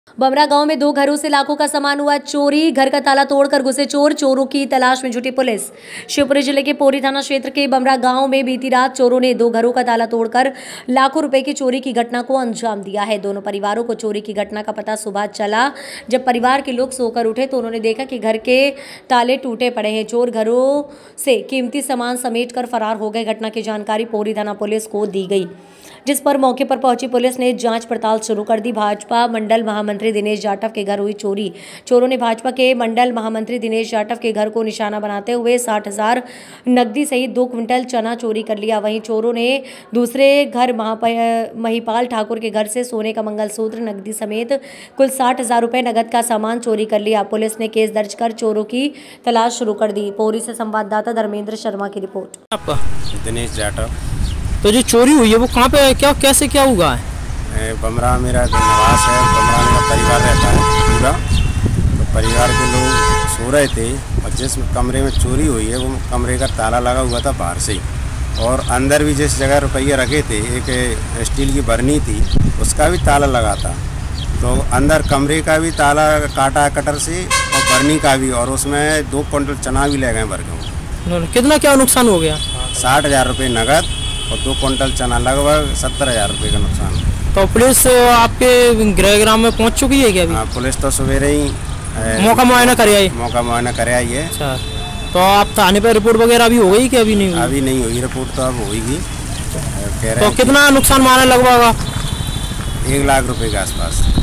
बमरा गांव में 2 घरों से लाखों का सामान हुआ चोरी। घर का ताला तोड़कर घुसे चोर, चोरों की तलाश में जुटी पुलिस। शिवपुरी जिले के पोरी थाना क्षेत्र के बमरा गांव में बीती रात चोरों ने 2 घरों का ताला तोड़कर लाखों रुपए की चोरी की घटना को अंजाम दिया है। दोनों परिवारों को चोरी की घटना का पता सुबह चला। जब परिवार के लोग सोकर उठे तो उन्होंने देखा कि घर के ताले टूटे पड़े हैं। चोर घरों से कीमती सामान समेट कर फरार हो गए। घटना की जानकारी पोरी थाना पुलिस को दी गई, जिस पर मौके पर पहुंची पुलिस ने जांच पड़ताल शुरू कर दी। भाजपा मंडल महामंत्री दिनेश जाटव के घर हुई चोरी। चोरों ने भाजपा के मंडल महामंत्री दिनेश जाटव के घर को निशाना बनाते हुए 60,000 नकदी सहित 2 क्विंटल चना चोरी कर लिया। वहीं चोरों ने दूसरे घर महिपाल ठाकुर के घर से सोने का मंगलसूत्र, नकदी समेत कुल 60,000 रुपए नगद का सामान चोरी कर लिया। पुलिस ने केस दर्ज कर चोरों की तलाश शुरू कर दी। पोरी से संवाददाता धर्मेंद्र शर्मा की रिपोर्ट। आपका दिनेश जाटव। तो जो चोरी हुई है वो कहाँ पे, क्या कैसे क्या हुआ है? बमरा मेरा निवास है। बमरा मेरा परिवार रहता है पूरा। तो परिवार के लोग सो रहे थे और जिस कमरे में चोरी हुई है वो कमरे का ताला लगा हुआ था बाहर से, और अंदर भी जिस जगह रुपये रखे थे, एक स्टील की बर्नी थी, उसका भी ताला लगा था। तो अंदर कमरे का भी ताला काटा कटर से और बर्नी का भी, और उसमें 2 क्विंटल चना भी ले गए भर के। कितना क्या नुकसान हो गया? 60,000 रुपये नगद और 2 क्विंटल चना, लगभग 70,000 रुपये का नुकसान। तो पुलिस आपके गृहग्राम में पहुंच चुकी है क्या अभी? हाँ, पुलिस तो सवेरे ही मौका मुआयना कर आई है। मौका मुआयना कर आई है। अच्छा, तो आप थाने पर रिपोर्ट वगैरह भी हो गई कि अभी नहीं हुई? अभी नहीं हुई रिपोर्ट, तो अब होगी। कह रहे तो कितना नुकसान माना लगभग? 1 लाख रुपए के आसपास।